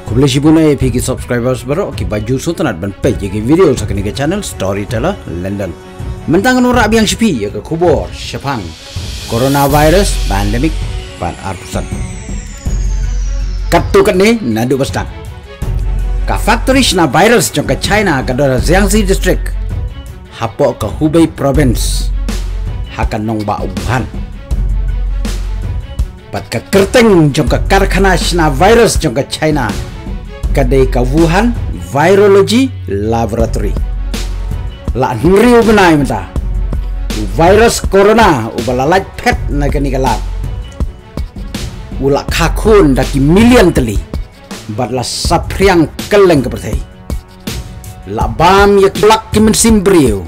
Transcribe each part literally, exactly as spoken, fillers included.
Kuble shibuna e pigi subscribers baro ki baju sultanat ban page ki video sakni ke channel Storyteller London. Mentang ora biang shipi ya ke kubur Jepang coronavirus pandemic pan arpusan. Katu kene nadu bastan. Ka factory na virus jong ke China ka dora Jiangxi district. Hapo ke Hubei province. Hakan nong ba Wuhan. Pat ka kerteng jong ke karkhana na virus jong ke China. Kadai ka Wuhan Virology Laboratory. La nriu benai menta. Virus corona ubalalaj pet na kani kalap. Ula kakun daki million teli. Batla sapriang keleng ke pertai. La bam yak lak kimen simbriu.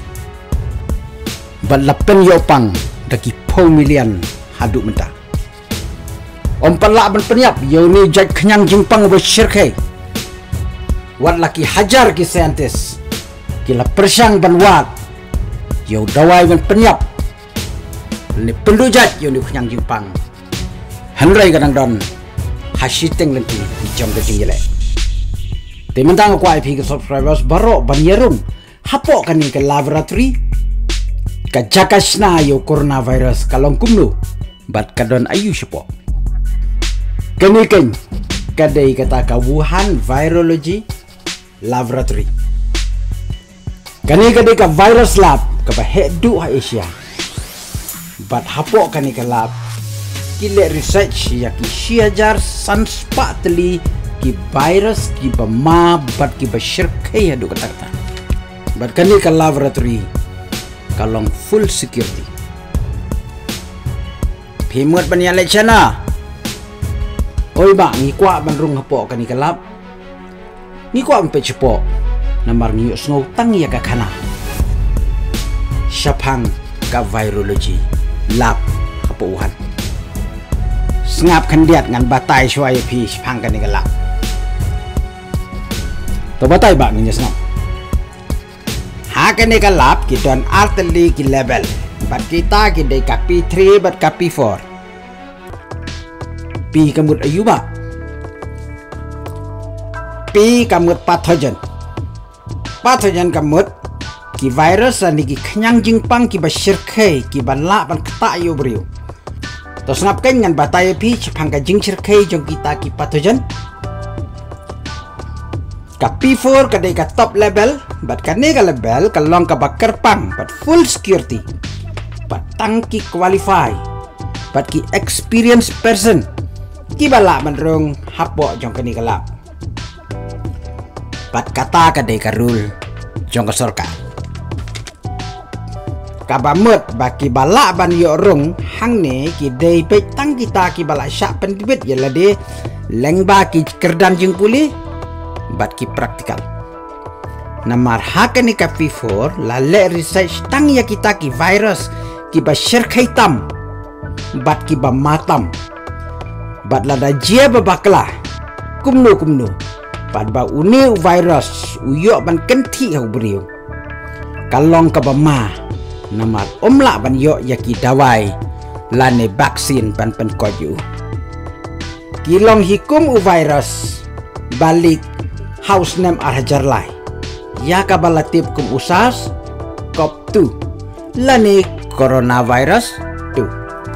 Batla pen yopang daki po million haduk menta. Om pelak ben penyap yo ni jaj kenyang jimpang bersyirkai. Wat laki hajar ki saintis. Kila persang ban wat. Yo dawai ben penyap. Ni pendu jaj yo ni kenyang jimpang. Hanrai kadang don. Hasiteng lenti di jam kecing jelek. Tementang aku I P ke subscribers baru ban yerung. Hapok kan ni ke laboratory. Ka jakasna yo coronavirus kalong kumnu. Bat kadon ayu sepok. Keniken kadai kata ka Wuhan Virology Laboratory. Kani kadai ka virus lab ka hedu ha Asia. Bat hapo kani ka lab kile research ya ki siajar sanspa teli ki virus ki bama bat ki bashirkai hadu kata kata. Bat kani ka laboratory kalong full security. Pimut banya lechana. Oi bang, ni kuat bandrung hapo kani kalap. Ni kuat empe cepo. Namar ni snow tang ya ka kana. Jepang ka virology lab hapo Wuhan. Sengap kandiat ngan batai syai pi Jepang kani kalap. To batai bang ni sengap. Ha kani kalap kita arteli ki level. Bat kita ki dei ka P three bat ka P four. Pi kamut ayuba. Pi kamut pathogen. Pathogen kamut ki virus ani ki kenyang jingpang ki basirkai ki banla ban kata ayu beriu. To snap kan ngan batai pi Jepang ka jing sirkai jong kita ki pathogen. Ka P four ka dei ka top level, bat ka ne ka level ka long ka bakar pang, but full security. Bat tang ki qualify. Bat ki experienced person. Ki bala manrung hapo jong kani kalap. Pat kata kadai karul jong kasorka. Kabamut baki bala ban yo rung hang ne ki dei pe tang kita ki bala syak pendibit yala de lengba ki kerdan jing puli bat ki praktikal. Namar hakani ka P four la le research tang ya kita ki virus ki ba syirkai tam bat ki ba matam. Bat lada jia babaklah kumnu kumnu bat ba uni virus uyok ban kenti hau beriu kalong ka bama namat omla ban yok yaki dawai lane vaksin ban pen koju kilong hikum u virus balik house name arhajar lai ya ka balatip kum usas cop two lane coronavirus two.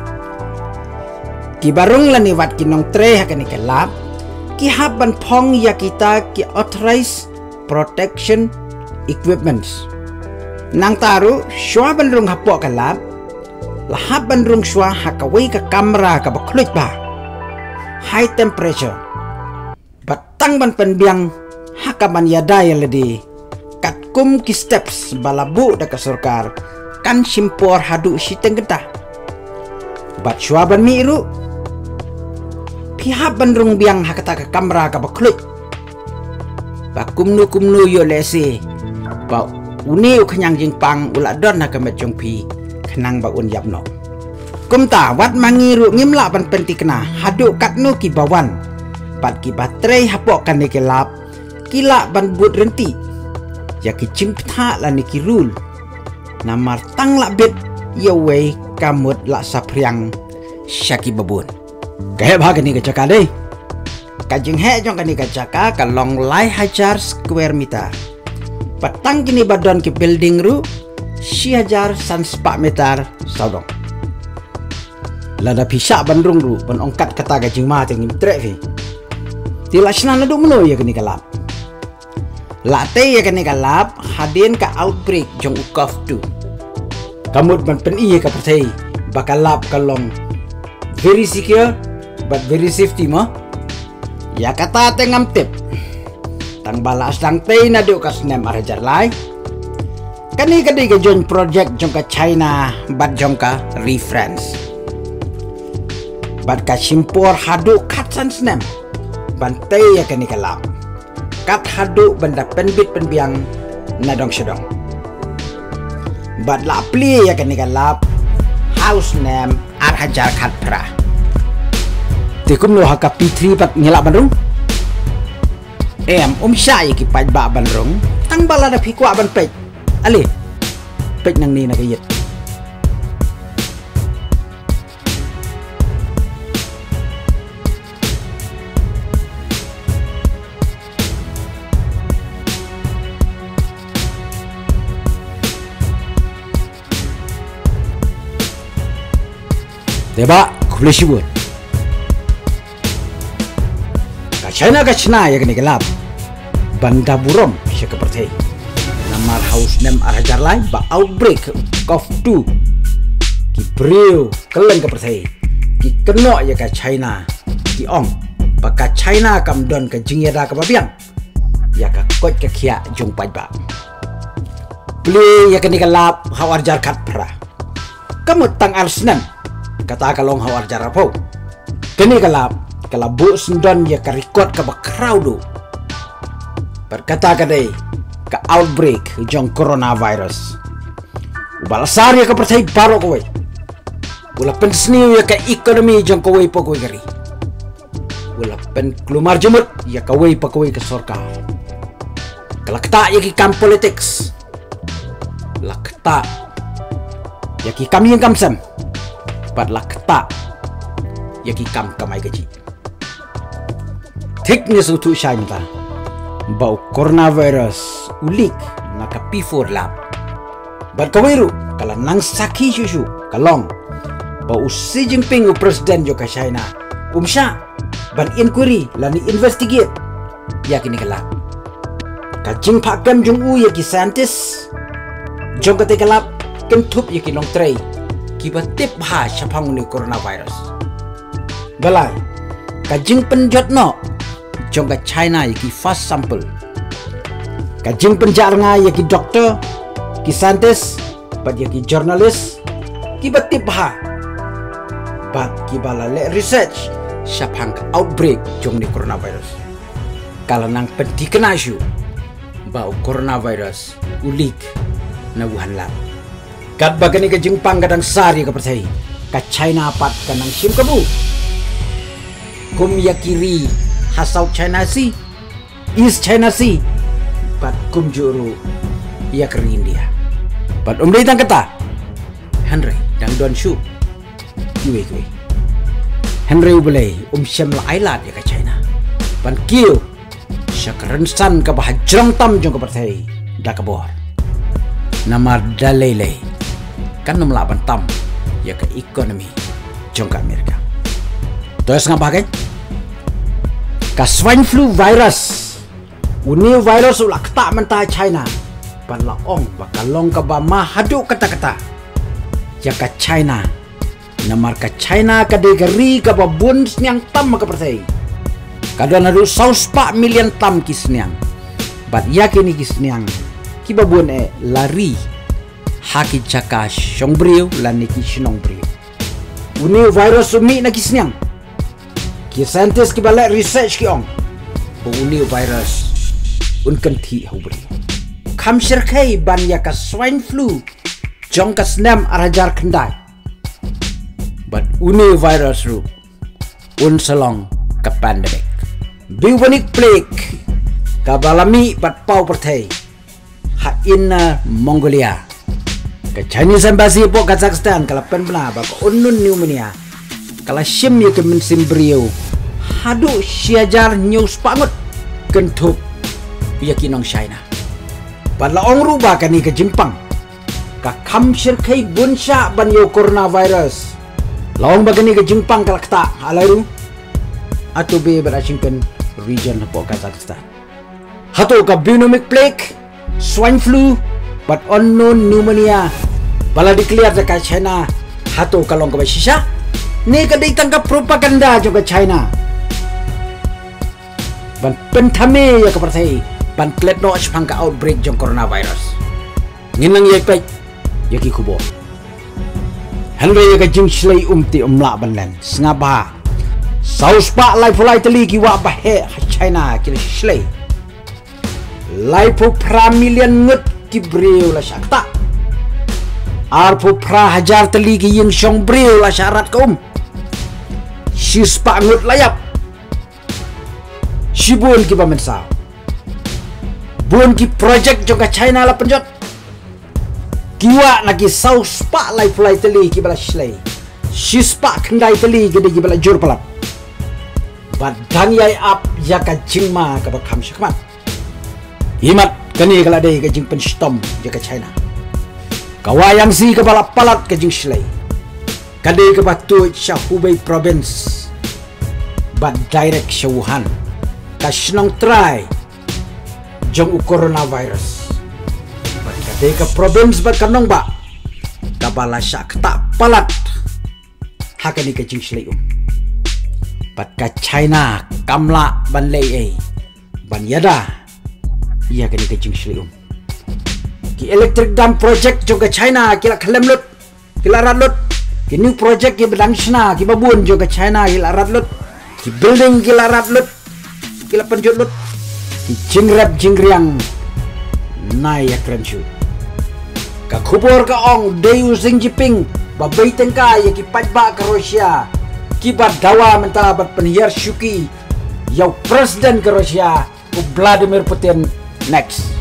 Ki barung lani wat kinong tre hakani ke lab ki haban pong ya kita ki authorized protection equipments nang taru shwa bandrung hapo ke lab la haban rung shwa hakawai ka kamera ka bakluj ba high temperature batang ban penbiang hakaban yadai ledi kat kum ki steps balabu da ka surkar kan simpor hadu siteng getah bat shwa ban miru pihak bandrung biang hakata ke kamera ka bakluj. Ba kumnu kumnu yo lesi. Ba uni kenyang jingpang ula don ha kamet jong pi kenang ba un yapno. Kumta wat mangiru ngimla ban penti kena hadu katnu ki bawan. Pat ki baterai hapok kan ke lap. Kila ban but renti. Ya ki cimpta la ni ki rule. Namar tang la bit yo we kamut la sapriang syaki babun. Kaya bahagia ni kecakap deh. kajing he jong kani kacaka kalong lai hajar square meter. Patang kini badan ke building ru si hajar san sepak meter saudong. Lada pisah bandrung ru ban ongkat kata kajing ma tengim trek fi. Tila senang laduk meno ya kani kalap. Late ya kani kalap hadin ka outbreak jong ukaf tu. Kamut ban pen iya ka pertai bakalap kalong very secure but very safety mah. Ya kata tengam tip. Tang balas tang tei na duk ka snem arajar lai. Kani kadi ka join project jong ka China bat jong ka reference. Bat ka simpor haduk kat san snem. Bantai ya kani kalap. Kat haduk benda penbit penbiang nadong sedong. Bat la pli ya kani kalap. House name ar hajar kat pra. Tikum lo haka pitri pat ngelak bandrung. Em um syai ki paj ba bandrung. Tang bala da pikwa ban pej. Ali. Pej nang ni na kayet. Deba, kuble sibut. Ka China ka China ya kini gelap. Banda burom sya kepertai. Namar house nem arajar lai ba outbreak of two. Ki brio keleng kepertai. Ki keno ya ka China. Ki ong. Ba ka China kam don ka jingyada ka babiang. Ya ka kot ka kia jung paj ba. Beli ya kini gelap hawar jar kat pra. Kamu tang arsnem. Kata kalong hawar jarapau. Kini kalap kalabu sendon ya karikot ka bakrau do. Berkata kadai ka outbreak jong coronavirus. Ubalasar ya ka percaya baro kowe. Ula pensniu ya ka ekonomi jong kowe po kowe gari. Ula pen klumar jemut ya kowe pa kowe ka sorka. Kalakta ya ki kam politics. Lakta ya ki kami yang kamsam. Padlah ketak ya ki kam kamai gaji. Teknis utu syai mata. Bau coronavirus ulik naka P four lab. Bad kawiru kala nang saki susu kalong. Bau Xi Jinping u presiden jo ka China. Umsha ban inquiry lani investigate ya kini kala. Kajing pakam jung u ya ki scientist. Jong kate kalap kentup ya ki long tray. Kiba tip ha syapang ni coronavirus. Balai, kajing penjot no, jong ka China yaki fast sample. Kajing penjar nga yaki doktor, ki scientist, bat yaki journalist, kiba tip ha. Bat kiba lale research syapang outbreak jong ni coronavirus. Kalau nang penti kena syu, bau coronavirus ulik na Wuhan lab. Kat bagani ke Jepang kadang sari ke percaya. Ka China pat kanang sim kabu. Kum ya kiri ha South China Sea, East China Sea. Pat kum juru ya ke India. Pat umri tang kata. Henry dang don shu. Kiwe kiwe. Henry ubelai um syam la ailat ya ke China. Pan kiu syakaran san ka bahajrang tam jong ke percaya. Da kabor. Namar dalele. Kan nomla bantam ya ke ekonomi jong ka Amerika. Terus ngapa kan? Ka swine flu virus. Uni virus ulak tak mentah China. Pan laong bakalong ka ba mahaduk kata-kata. Ya ka China. Namar ka China ka degari ka ba bun sniang tam ka percaya. Kadang adu saus pak million tam kisniang. Bat yakin kisniang. Ki ba bun e lari. Haki caka syong brio lan niki shinong brio. Uni virus umi na kisnyang. Ki scientist ki balak research ki ong. Bu uni virus un kenti hau brio. Kam syirkai ban ya ka swine flu. Jong ka snam arajar kendai. But uni virus ru un selong ka pandemic. Bubonic plague ka balami bat pau pertai. Ha inna Mongolia. Ke Chinese embassy po Kazakhstan kala pen bna ba ko unnun pneumonia kala shim ye ke min sim brio hadu siajar news pangut kentup yakinong China. Padla ong rubah kani ke Jepang ka kamsir kai bunsha banyo coronavirus. Laong bagani ke Jepang kalakta alairu atau be berasingkan region po Kazakhstan. Hato ka bionomic plague, swine flu, but unknown pneumonia. Bala declare ka China hato kalong ka sisa. Ni ka ditangkap propaganda juga China. Ban pentame ya kepercayai ban klet no sepang ka outbreak jong coronavirus. Nginang yek pek yaki kubo. Henry ya ka jing slay umti umla ban len. Sngaba. Saus pa lai fulai teli ki wa bahe China kili slay. Lai pu pra million ngut ki breu la syakta. Ar pu pra hajar teli ki yung syong breu la syarat kaum. Sis pa ngut layap. Sibun ki pamensa. Bun ki project juga China la penjot. Kiwa lagi saus pa lai fulai teli ki bala slay. Sis pa kendai teli ki ki bala jur palat. Badang yai ap jaka jingma ka bakam syakmat. Himat kani kala dei ka jing penstom jaka China. Kawayang si ka bala palat ka jing slay. Kadai ka batu sya Hubei province. Bad direct sya Wuhan. Ka shnong try jong u coronavirus. Bad kadai ka province bad kanong ba. Ka bala sya kata palat. Hakani ka jing slay um. Bad ka China kamla ban lei ei. Ban yada. Iya kani ka jing slay um. Ki electric dam project juga China kila kalem lut. Kila rat lut. Ki new project ki bedang China ki babun juga China kila rat lut. Ki building kila rat lut. Kila penjut lut. Ki jingrap jingriang nai ya krenchu. Ka kubur ka ong Deyu Xi Jinping babai tengka ya ki pajba ke Rusia. Ki bad dawa mentala bad penhiar syuki. Yau presiden ke Rusia Vladimir Putin next.